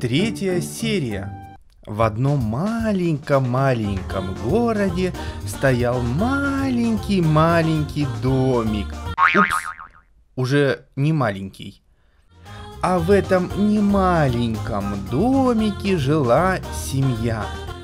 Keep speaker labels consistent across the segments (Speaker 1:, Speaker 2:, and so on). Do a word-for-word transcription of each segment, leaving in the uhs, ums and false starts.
Speaker 1: Третья серия. В одном маленьком-маленьком городе стоял маленький-маленький домик. Упс, уже не маленький. А в этом немаленьком домике жила семья.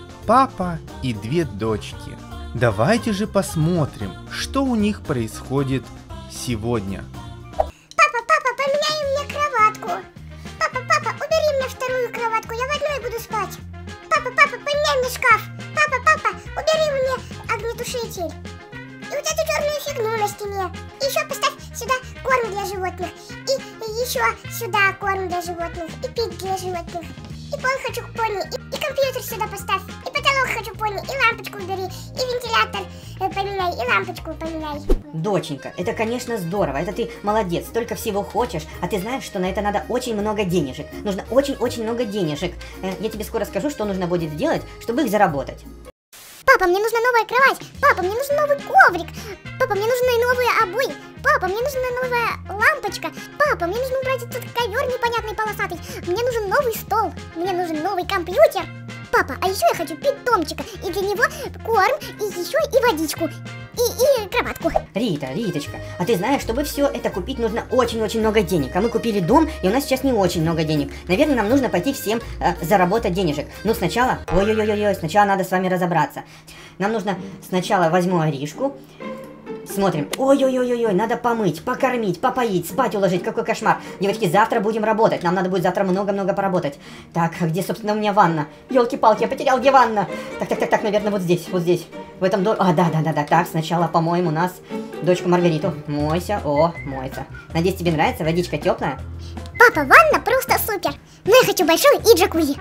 Speaker 1: Папа и две дочки. Давайте же посмотрим, что у них происходит сегодня.
Speaker 2: Папа, папа, поменяй мне кроватку. Папа, папа, убери мне вторую кроватку, я в одной буду спать. Папа, папа, поменяй мне шкаф. Папа, папа, убери мне огнетушитель. И вот эту черную фигню на стене. И еще поставь сюда корм для животных. И, и еще сюда корм для животных. И пить для животных. И пол хочу пони. И, и компьютер сюда поставь. И потолок хочу пони. И лампочку убери. И вентилятор э, поменяй. И лампочку поменяй.
Speaker 3: Доченька, это, конечно, здорово, это ты молодец, столько всего хочешь, а ты знаешь, что на это надо очень много денежек. Нужно очень-очень много денежек. Э, я тебе скоро скажу, что нужно будет сделать, чтобы их заработать.
Speaker 2: Папа, мне нужна новая кровать. Папа, мне нужен новый коврик. Папа, мне нужны новые обои. Папа, мне нужна новая лампочка. Папа, мне нужно убрать этот ковер непонятный полосатый. Мне нужен новый стол. Мне нужен новый компьютер. Папа, а еще я хочу питомчика. И для него корм, и еще и водичку. И, и кроватку.
Speaker 3: Рита, Риточка, а ты знаешь, чтобы все это купить, нужно очень-очень много денег. А мы купили дом, и у нас сейчас не очень много денег. Наверное, нам нужно пойти всем э, заработать денежек. Ну, сначала, ой-ой-ой-ой, сначала надо с вами разобраться. Нам нужно сначала возьму Аришку. Смотрим. Ой-ой-ой-ой, надо помыть, покормить, попоить, спать уложить. Какой кошмар. Девочки, завтра будем работать. Нам надо будет завтра много-много поработать. Так, а где, собственно, у меня ванна? Ёлки-палки, я потерял, где ванна? Так, так, так, так, наверное, вот здесь, вот здесь. В этом доме. А, да, да, да, да. Так, сначала помоем у нас дочку Маргариту. Мойся. О, моется. Надеюсь, тебе нравится? Водичка теплая?
Speaker 2: Папа, ванна просто супер. Но я хочу большую и джакузи.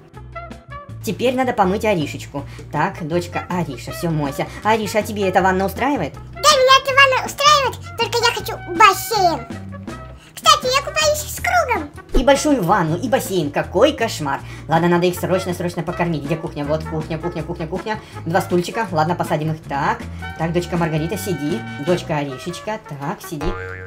Speaker 3: Теперь надо помыть Аришечку. Так, дочка Ариша, все, мойся. Ариша, а тебе эта ванна устраивает?
Speaker 2: Да, меня эта ванна устраивает, только я хочу бассейн. Кстати, я купаюсь с кругом.
Speaker 3: И большую ванну, и бассейн. Какой кошмар. Ладно, надо их срочно-срочно покормить. Где кухня? Вот кухня, кухня, кухня, кухня. Два стульчика. Ладно, посадим их так. Так, дочка Маргарита, сиди. Дочка Аришечка, так, сиди.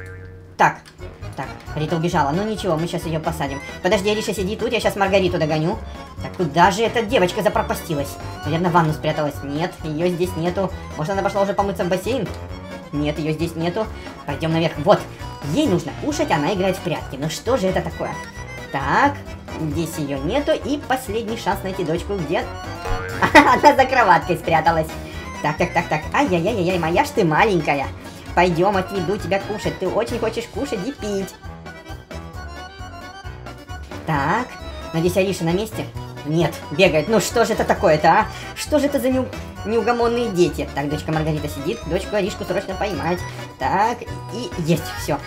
Speaker 3: Так, так, Рита убежала. Ну ничего, мы сейчас ее посадим. Подожди, Ариша, сиди тут, я сейчас Маргариту догоню. Так, куда же эта девочка запропастилась? Наверное, в ванну спряталась. Нет, ее здесь нету. Может, она пошла уже помыться в бассейн? Нет, ее здесь нету. Пойдем наверх. Вот, ей нужно кушать, она играет в прятки. Ну что же это такое? Так, здесь ее нету. И последний шанс найти дочку. Где? Она за кроваткой спряталась. Так, так, так, так. Ай-яй-яй-яй, моя ж ты маленькая. Пойдем, отведу тебя кушать. Ты очень хочешь кушать и пить. Так, надеюсь, Ариша на месте? Нет, бегает. Ну что же это такое-то, а? Что же это за неу... неугомонные дети? Так, дочка Маргарита сидит. Дочку Аришку срочно поймать. Так, и есть, все.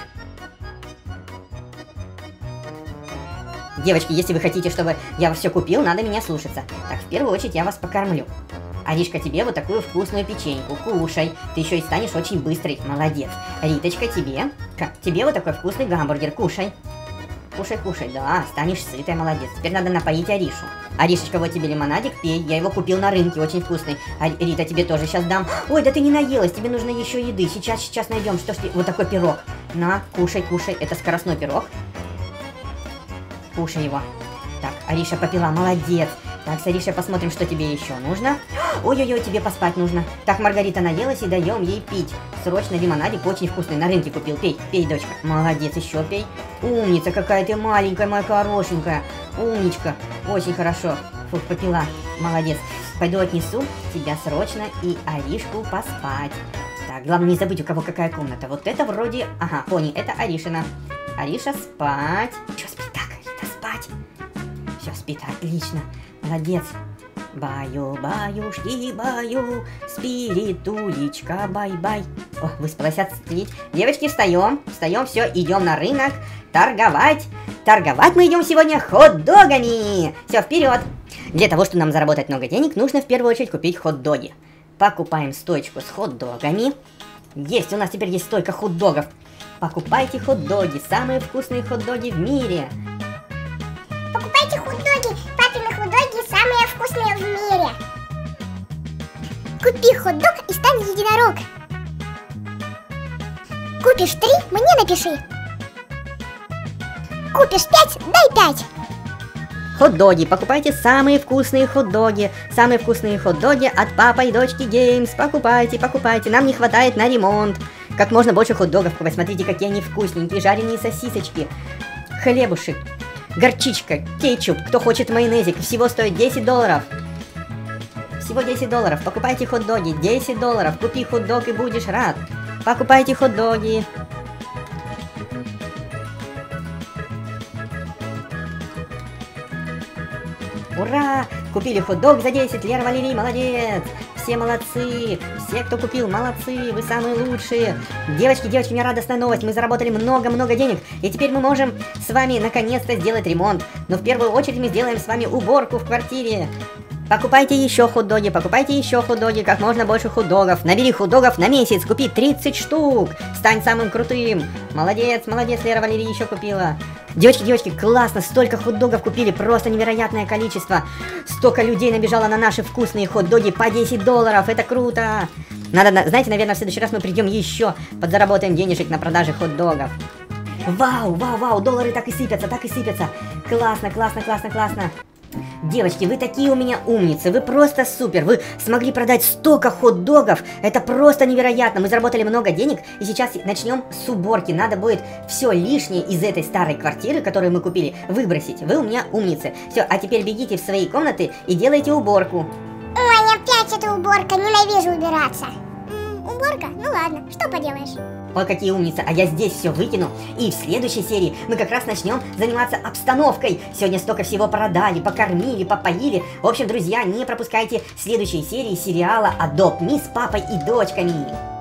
Speaker 3: Девочки, если вы хотите, чтобы я все купил, надо меня слушаться. Так, в первую очередь я вас покормлю. Аришка, тебе вот такую вкусную печеньку. Кушай. Ты еще и станешь очень быстрый. Молодец. Риточка, тебе. Тебе вот такой вкусный гамбургер. Кушай. Кушай, кушай. Да, станешь сытая. Молодец. Теперь надо напоить Аришу. Аришечка, вот тебе лимонадик. Пей. Я его купил на рынке. Очень вкусный. А, Рита, тебе тоже сейчас дам. Ой, да ты не наелась. Тебе нужно еще еды. Сейчас, сейчас найдем. Что ж ты... Вот такой пирог. На, кушай, кушай. Это скоростной пирог. Кушай его. Так, Ариша попила. Молодец. Так, с Аришей посмотрим, что тебе еще нужно. Ой-ой-ой, тебе поспать нужно. Так, Маргарита наелась, и даем ей пить. Срочно лимонадик очень вкусный. На рынке купил. Пей, пей, дочка. Молодец, еще пей. Умница какая ты маленькая, моя хорошенькая. Умничка. Очень хорошо. Фух, попила. Молодец. Пойду отнесу тебя срочно и Аришку поспать. Так, главное не забыть, у кого какая комната. Вот это вроде... Ага, пони, это Аришина. Ариша, спать. Че спит так, Рита, спать? Все, спит, отлично. Молодец. Баю-баюшки, баю, спиритулечка, бай-бай. О, выспалась отслить. Девочки, встаем, встаем, все, идем на рынок торговать. Торговать мы идем сегодня хот-догами. Все, вперед. Для того, чтобы нам заработать много денег, нужно в первую очередь купить хот-доги. Покупаем стойку с хот-догами. Есть, у нас теперь есть стойка хот-догов. Покупайте хот-доги, самые вкусные хот-доги в мире.
Speaker 2: Покупайте хот-доги, папины хот-доги самые вкусные в мире. Купи хот-дог и стань единорог. Купишь три, мне напиши. Купишь пять, дай пять.
Speaker 3: Хот-доги. Покупайте самые вкусные хот-доги. Самые вкусные хот-доги от папы и дочки Геймс. Покупайте, покупайте. Нам не хватает на ремонт. Как можно больше хот-догов покупать. Смотрите, какие они вкусненькие. Жареные сосисочки. Хлебушек. Горчичка. Кетчуп. Кто хочет майонезик. Всего стоит десять долларов. Всего десять долларов. Покупайте хот-доги. десять долларов. Купи хот-дог и будешь рад. Покупайте хот-доги. Ура! Купили хот-дог за десять. Лера, Валерий, молодец. Все молодцы. Все, кто купил, молодцы. Вы самые лучшие. Девочки, девочки, мне радостная новость. Мы заработали много-много денег. И теперь мы можем с вами наконец-то сделать ремонт. Но в первую очередь мы сделаем с вами уборку в квартире. Покупайте еще хот-доги, покупайте еще хот-доги, как можно больше хот-догов. Набери хот-догов на месяц, купи тридцать штук. Стань самым крутым. Молодец, молодец, Лера, Валерий еще купила. Девочки, девочки, классно, столько хот-догов купили, просто невероятное количество. Столько людей набежало на наши вкусные хот-доги по десять долларов, это круто. Надо, знаете, наверное, в следующий раз мы придем еще, подзаработаем денежек на продаже хот-догов. Вау, вау, вау, доллары так и сыпятся, так и сыпятся. Классно, классно, классно, классно. Девочки, вы такие у меня умницы, вы просто супер, вы смогли продать столько хот-догов, это просто невероятно, мы заработали много денег, и сейчас начнем с уборки, надо будет все лишнее из этой старой квартиры, которую мы купили, выбросить, вы у меня умницы. Все, а теперь бегите в свои комнаты и делайте уборку.
Speaker 2: Ой, опять эта уборка, ненавижу убираться. М, уборка? Ну ладно, что поделаешь.
Speaker 3: Ой, какие умницы, а я здесь все выкину. И в следующей серии мы как раз начнем заниматься обстановкой. Сегодня столько всего продали, покормили, попоили. В общем, друзья, не пропускайте следующие серии сериала Adopt Me с папой и дочками.